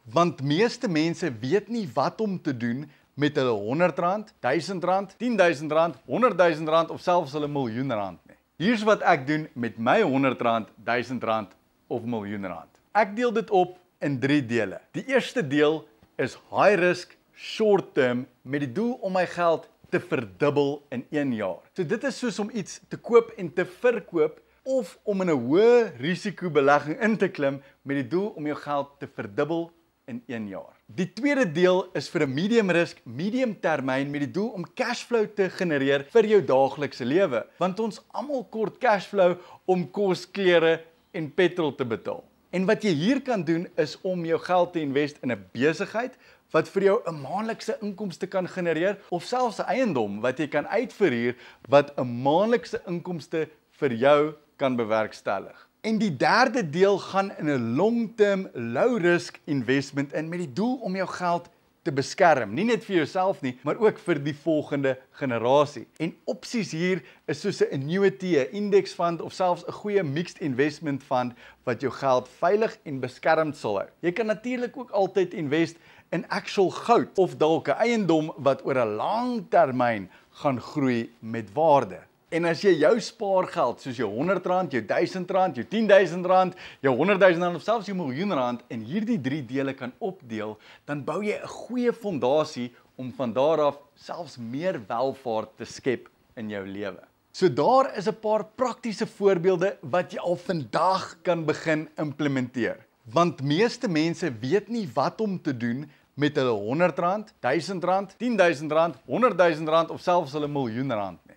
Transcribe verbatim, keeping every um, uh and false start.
Want meeste mense weet nie wat om te doen met hulle honderd rand, duisend rand, tien duisend rand, honderd duisend rand of selfs hulle miljoen rand nie. Hier's wat ek doen met my honderd rand, duisend rand of miljoen rand. Ek deel dit op in drie dele. Die eerste deel is high risk, short term met die doel om my geld te verdubbel in een jaar. So dit is soos om iets te koop en te verkoop of om in 'n hoë risiko belegging in te klim met die doel om jou geld te verdubbel in een jaar. Die tweede deel is vir 'n medium risk, medium termyn met die doel om cashflow te genereer vir jou daaglikse lewe, want ons almal kort cashflow om kos, klere en petrol te betaal. En wat jy hier kan doen is om jou geld te invest in 'n besigheid wat vir jou 'n maandelikse inkomste kan genereer of selfs 'n eiendom wat jy kan uitverhuur wat 'n maandelikse inkomste vir jou kan bewerkstellig. En die derde deel gaan in 'n long-term, low-risk investment in met die doel om jou geld te beskerm. Nie net vir jouself nie, maar ook vir die volgende generasie. En opsies hier is soos 'n annuity, 'n index fund of selfs 'n goeie mixed investment fund wat jou geld veilig en beskermd sal hou. Jy kan natuurlik ook altyd invest in actual goud of dalk 'n eiendom wat oor 'n lang termyn gaan groei met waarde. En as jy jou spaargeld, soos jou honderd rand, jou duisend rand, jou tien duisend rand, jou honderd duisend rand of selfs jou miljoen rand in hierdie drie dele kan opdeel, dan bou jy 'n goeie fondasie om van daar af selfs meer welvaart te skep in jou lewe. So daar is 'n paar praktiese voorbeelde wat jy al vandag kan begin implementeer. Want meeste mense weet nie wat om te doen met hulle honderd rand, duisend rand, tien duisend rand, honderd duisend rand of selfs hulle miljoen rand.